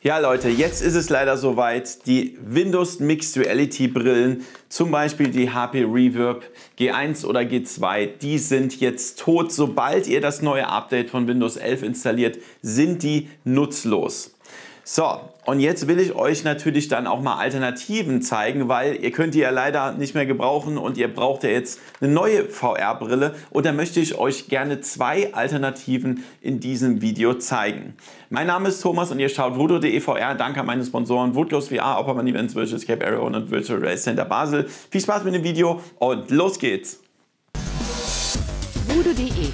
Ja Leute, jetzt ist es leider soweit. Die Windows Mixed Reality Brillen, zum Beispiel die HP Reverb G1 oder G2, die sind jetzt tot. Sobald ihr das neue Update von Windows 11 installiert, sind die nutzlos. So, und jetzt will ich euch natürlich dann auch mal Alternativen zeigen, weil ihr könnt die ja leider nicht mehr gebrauchen und ihr braucht ja jetzt eine neue VR-Brille. Und da möchte ich euch gerne zwei Alternativen in diesem Video zeigen. Mein Name ist Thomas und ihr schaut voodoo.de VR. Danke an meine Sponsoren Woodclose VR, Opperman Events, Virtual Escape Area und Virtual Race Center Basel. Viel Spaß mit dem Video und los geht's! voodoo.de.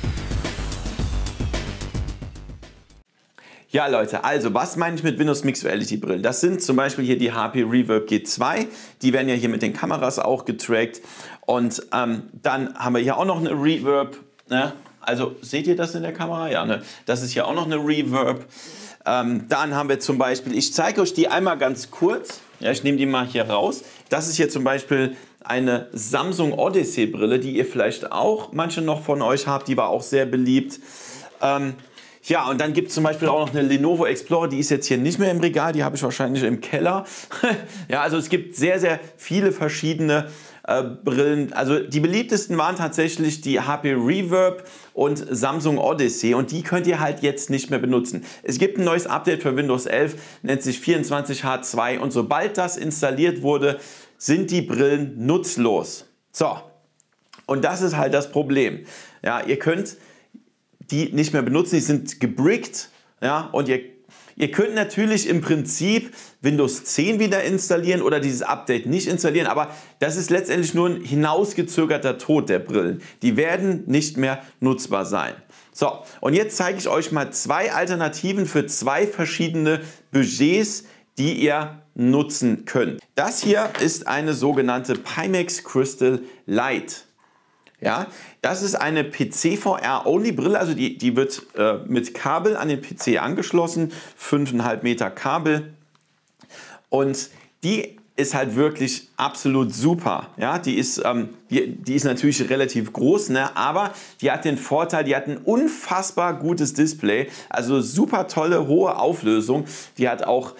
Ja Leute, also was meine ich mit Windows Mixed Reality Brillen? Das sind zum Beispiel hier die HP Reverb G2, die werden ja hier mit den Kameras auch getrackt und dann haben wir hier auch noch eine Reverb, ne? Also seht ihr das in der Kamera? Ja, ne? Das ist hier auch noch eine Reverb. Dann haben wir zum Beispiel, ich zeige euch die einmal ganz kurz, ja, ich nehme die mal hier raus. Das ist hier zum Beispiel eine Samsung Odyssey Brille, die ihr vielleicht auch manche noch von euch habt, die war auch sehr beliebt. Ja, und dann gibt es zum Beispiel auch noch eine Lenovo Explorer, die ist jetzt hier nicht mehr im Regal, die habe ich wahrscheinlich im Keller. Ja, also es gibt sehr, sehr viele verschiedene Brillen. Also die beliebtesten waren tatsächlich die HP Reverb und Samsung Odyssey und die könnt ihr halt jetzt nicht mehr benutzen. Es gibt ein neues Update für Windows 11, nennt sich 24H2 und sobald das installiert wurde, sind die Brillen nutzlos. So, und das ist halt das Problem. Ja, ihr könnt die nicht mehr benutzen, die sind gebrickt, ja, und ihr könnt natürlich im Prinzip Windows 10 wieder installieren oder dieses Update nicht installieren, aber das ist letztendlich nur ein hinausgezögerter Tod der Brillen. Die werden nicht mehr nutzbar sein. So, und jetzt zeige ich euch mal zwei Alternativen für zwei verschiedene Budgets, die ihr nutzen könnt. Das hier ist eine sogenannte Pimax Crystal Lite. Ja, das ist eine PC-VR-Only-Brille, also die wird mit Kabel an den PC angeschlossen, 5,5 Meter Kabel und die ist halt wirklich absolut super. Ja, die ist natürlich relativ groß, ne, aber die hat den Vorteil, die hat ein unfassbar gutes Display, also super tolle, hohe Auflösung, die hat auch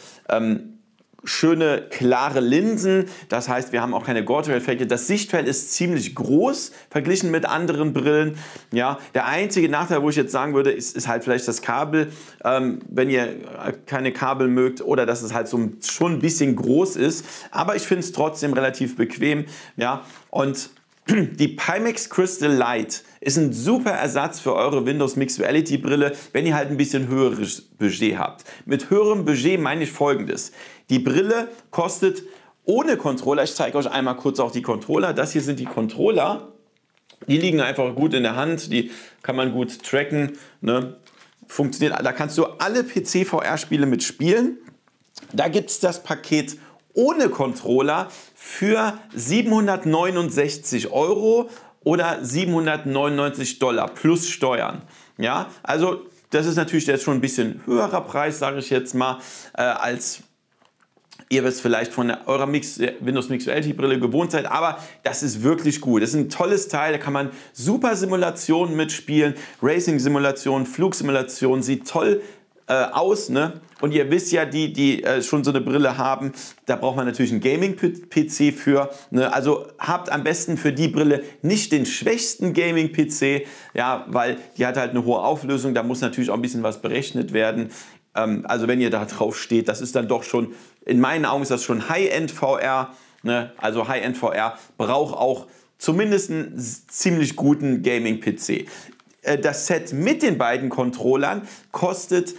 schöne, klare Linsen, das heißt, wir haben auch keine Gorter-Effekte. Das Sichtfeld ist ziemlich groß, verglichen mit anderen Brillen. Ja, der einzige Nachteil, wo ich jetzt sagen würde, ist halt vielleicht das Kabel, wenn ihr keine Kabel mögt oder dass es halt so schon ein bisschen groß ist. Aber ich finde es trotzdem relativ bequem. Ja, und die Pimax Crystal Lite ist ein super Ersatz für eure Windows Mixed Reality Brille, wenn ihr halt ein bisschen höheres Budget habt. Mit höherem Budget meine ich Folgendes. Die Brille kostet ohne Controller, ich zeige euch einmal kurz auch die Controller, das hier sind die Controller, die liegen einfach gut in der Hand, die kann man gut tracken, ne? Funktioniert, da kannst du alle PC-VR-Spiele mitspielen. Da gibt es das Paket ohne Controller für 769 € oder $799 plus Steuern. Ja, also das ist natürlich jetzt schon ein bisschen höherer Preis, sage ich jetzt mal, als ihr es vielleicht von eurer Windows Mixed Reality Brille gewohnt seid, aber das ist wirklich gut. Das ist ein tolles Teil, da kann man super Simulationen mitspielen, Racing-Simulationen, Flugsimulationen, sieht toll aus, ne? Und ihr wisst ja, die schon so eine Brille haben, da braucht man natürlich einen Gaming-PC für. Ne? Also habt am besten für die Brille nicht den schwächsten Gaming-PC, ja, weil die hat halt eine hohe Auflösung, da muss natürlich auch ein bisschen was berechnet werden. Also wenn ihr da drauf steht, das ist dann doch schon, in meinen Augen ist das schon High-End VR. Ne? Also High-End VR braucht auch zumindest einen ziemlich guten Gaming-PC. Das Set mit den beiden Controllern kostet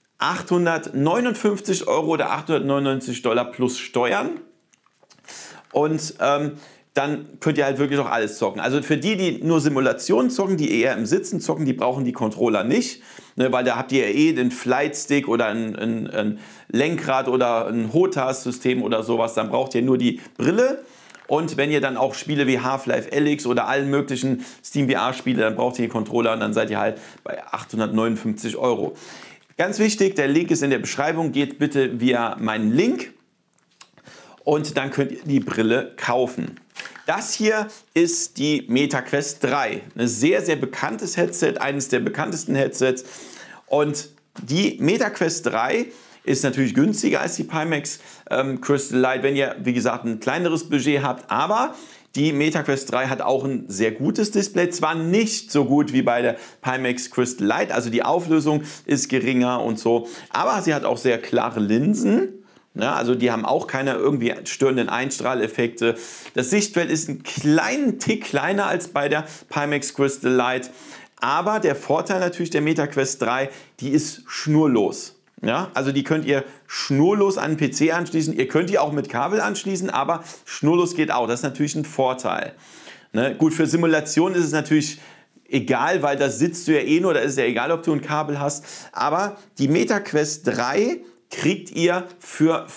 859 € oder $899 plus Steuern. Und dann könnt ihr halt wirklich auch alles zocken. Also für die nur Simulationen zocken, die eher im Sitzen zocken, die brauchen die Controller nicht, ne, weil da habt ihr ja den Flight Stick oder ein Lenkrad oder ein HOTAS-System oder sowas, dann braucht ihr nur die Brille. Und wenn ihr dann auch Spiele wie Half-Life Alyx oder allen möglichen Steam VR-Spiele, dann braucht ihr die Controller und dann seid ihr halt bei 859 €. Ganz wichtig, der Link ist in der Beschreibung, geht bitte via meinen Link und dann könnt ihr die Brille kaufen. Das hier ist die MetaQuest 3, ein sehr, sehr bekanntes Headset, eines der bekanntesten Headsets. Und die MetaQuest 3 ist natürlich günstiger als die Pimax Crystal Light, wenn ihr, wie gesagt, ein kleineres Budget habt. Aber die MetaQuest 3 hat auch ein sehr gutes Display, zwar nicht so gut wie bei der Pimax Crystal Light, also die Auflösung ist geringer und so, aber sie hat auch sehr klare Linsen. Ja, also die haben auch keine irgendwie störenden Einstrahleffekte. Das Sichtfeld ist einen kleinen Tick kleiner als bei der Pimax Crystal Light. Aber der Vorteil natürlich der MetaQuest 3, die ist schnurlos. Ja, also die könnt ihr schnurlos an den PC anschließen. Ihr könnt die auch mit Kabel anschließen, aber schnurlos geht auch. Das ist natürlich ein Vorteil. Ne? Gut, für Simulation ist es natürlich egal, weil da sitzt du ja eh nur. Da ist es ja egal, ob du ein Kabel hast. Aber die MetaQuest 3 kriegt ihr für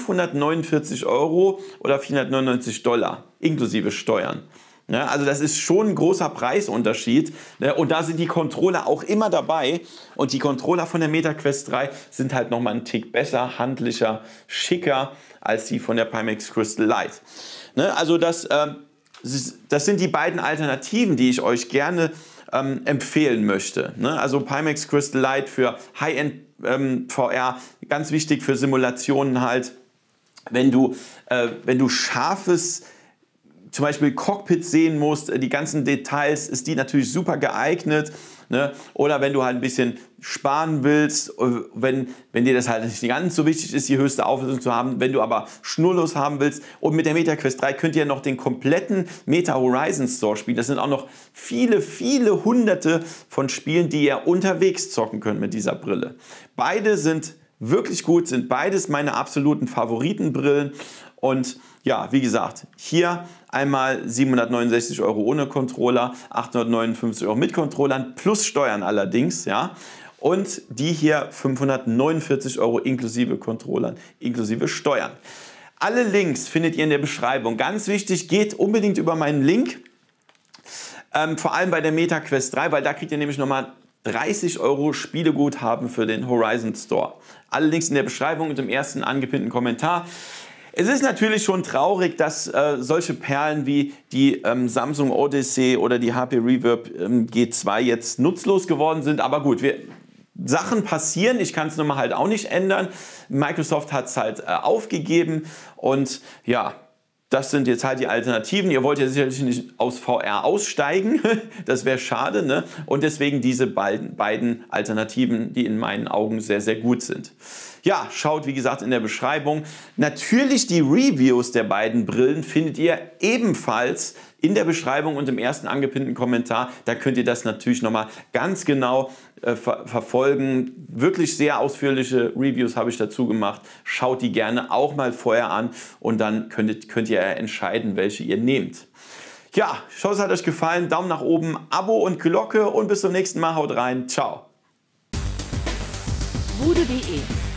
549 € oder 499 $, inklusive Steuern. Ja, also das ist schon ein großer Preisunterschied. Und da sind die Controller auch immer dabei. Und die Controller von der MetaQuest 3 sind halt nochmal einen Tick besser, handlicher, schicker als die von der Pimax Crystal Light. Also das sind die beiden Alternativen, die ich euch gerne empfehlen möchte. Also Pimax Crystal Light für High-End VR, ganz wichtig für Simulationen halt. Wenn du scharfes zum Beispiel Cockpit sehen musst, die ganzen Details, ist die natürlich super geeignet. Ne? Oder wenn du halt ein bisschen sparen willst, wenn dir das halt nicht ganz so wichtig ist, die höchste Auflösung zu haben, wenn du aber schnurlos haben willst. Und mit der MetaQuest 3 könnt ihr noch den kompletten Meta Horizon Store spielen. Das sind auch noch viele, viele hunderte von Spielen, die ihr unterwegs zocken könnt mit dieser Brille. Beide sind wirklich gut, sind beides meine absoluten Favoritenbrillen. Und ja, wie gesagt, hier einmal 769 € ohne Controller, 859 € mit Controllern plus Steuern allerdings, ja. Und die hier 549 € inklusive Controllern, inklusive Steuern. Alle Links findet ihr in der Beschreibung. Ganz wichtig, geht unbedingt über meinen Link, vor allem bei der MetaQuest 3, weil da kriegt ihr nämlich nochmal 30 € Spieleguthaben für den Horizon Store. Alle Links in der Beschreibung und im ersten angepinnten Kommentar. Es ist natürlich schon traurig, dass solche Perlen wie die Samsung Odyssey oder die HP Reverb G2 jetzt nutzlos geworden sind. Aber gut, Sachen passieren, ich kann es nun mal halt auch nicht ändern. Microsoft hat es halt aufgegeben und ja, das sind jetzt halt die Alternativen. Ihr wollt ja sicherlich nicht aus VR aussteigen, das wäre schade, ne? Und deswegen diese beiden Alternativen, die in meinen Augen sehr, sehr gut sind. Ja, schaut wie gesagt in der Beschreibung. Natürlich die Reviews der beiden Brillen findet ihr ebenfalls in der Beschreibung und im ersten angepinnten Kommentar. Da könnt ihr das natürlich nochmal ganz genau verfolgen. Wirklich sehr ausführliche Reviews habe ich dazu gemacht. Schaut die gerne auch mal vorher an und dann könnt ihr entscheiden, welche ihr nehmt. Ja, ich hoffe, es hat euch gefallen. Daumen nach oben, Abo und Glocke und bis zum nächsten Mal. Haut rein. Ciao. Bude.de